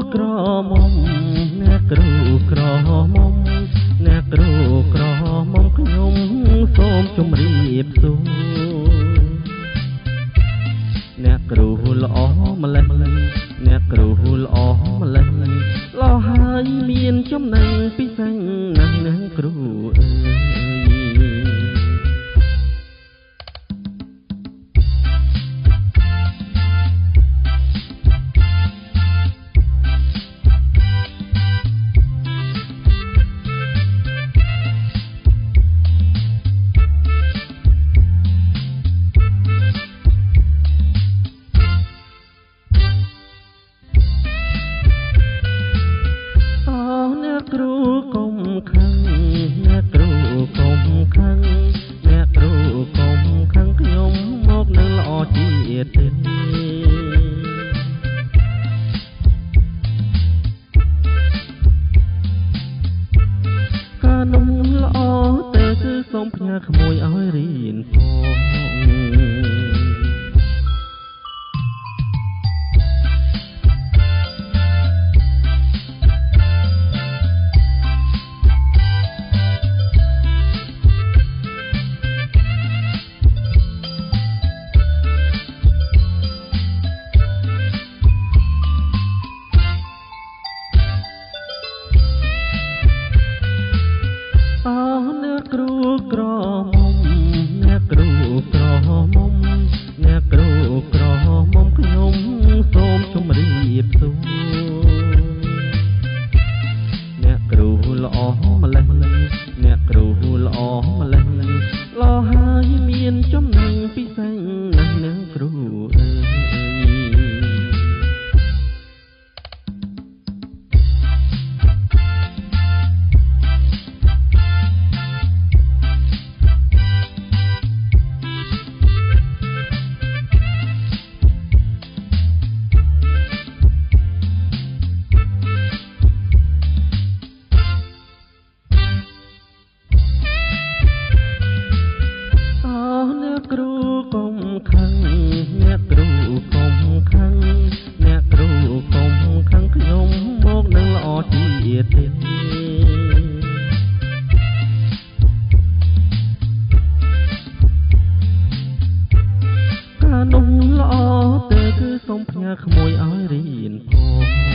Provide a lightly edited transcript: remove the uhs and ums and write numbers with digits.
ក្រមុំអ្នកគ្រូក្រមុំអ្នកគ្រូក្រមុំខ្ញុំសូមជម្រាបសួរអ្នកគ្រូល្អម្លេះអ្នកគ្រូល្អម្លេះលោហើយមានចំណេញពិសេសណាស់អ្នកគ្រូអើយគ្រូកុំខឹងអ្នកគ្រូកុំខឹងអ្នកគ្រូកុំខឹងខ្ញុំមកនឹងល្អជាទេកានំល្អតែគឺសូមផ្ញើក្មួយឲ្យរៀនផងអ្នកគ្រូក្រមុំអ្នកគ្រូក្រមុំអ្នកគ្រូក្រមុំខ្ញុំសូមជម្រាបសួរអ្នកគ្រូល្អម្លេះអ្នកគ្រូល្អម្លេះលោហើយមានចំណេញពិសេសណាស់អ្នកគ្រូអើយអ្នកគ្រូកុំខឹងអ្នកគ្រូកុំខឹងអ្នកគ្រូកុំខឹងខ្ញុំមកនឹងល្អជាទេកានំល្អតែគឺសូមផ្ញើក្មួយឲ្យរៀនផង